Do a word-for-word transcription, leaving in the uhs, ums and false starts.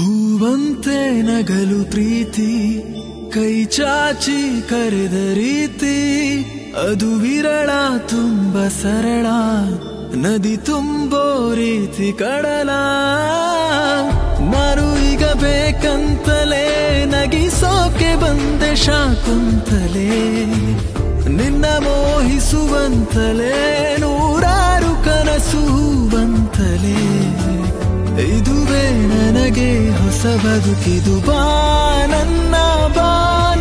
ಹೂವಂತೆ ನಗಲು ಪ್ರೀತಿ ಕೈ ಚಾಚಿ ಕರೆದ ರೀತಿ ಅದು ವಿರಳ ತುಂಬ ಸರಳ ನದಿ ತುಂಬೋ ರೀತಿ ಕಡಲ ನಾನು ಈಗ ಬೇಕಂತಲೇ ನಗಿಸೋಕೆ ಬಂದೆ ಶಾಕುಂತಲೇ ನಿನ್ನ ಮೋಹಿಸುವಂತಲೇ ನೂರಾರು ಕನಸು ಬಂತಲೇ ಇದುವೇ ನನಗೆ ಹೊಸ ಬದುಕಿದು ಬಾ ನನ್ನ ಬಾ